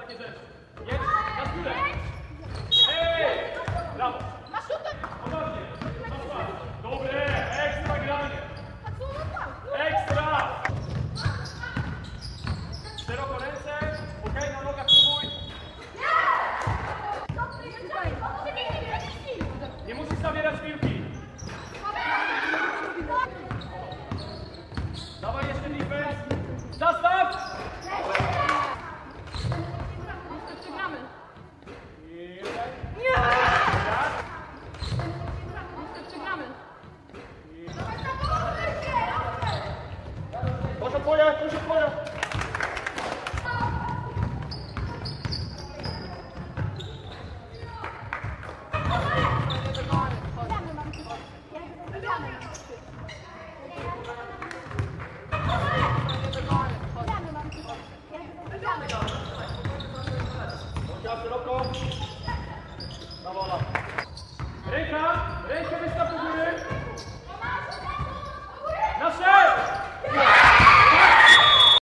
takie rzeczy. Jedź, na górę. Ej! Brawo. Ponownie. Dobre, ekstra granie. Ekstra! Szeroko ręce, okej, na nogach próbuj. Nie musisz zabierać piłki. Dawaj jeszcze defense. Zastaw! Przegramy. Nie! Przegramy. Proszę twoja, proszę twoja. Szeroko. Na wola. Rękę wystaw.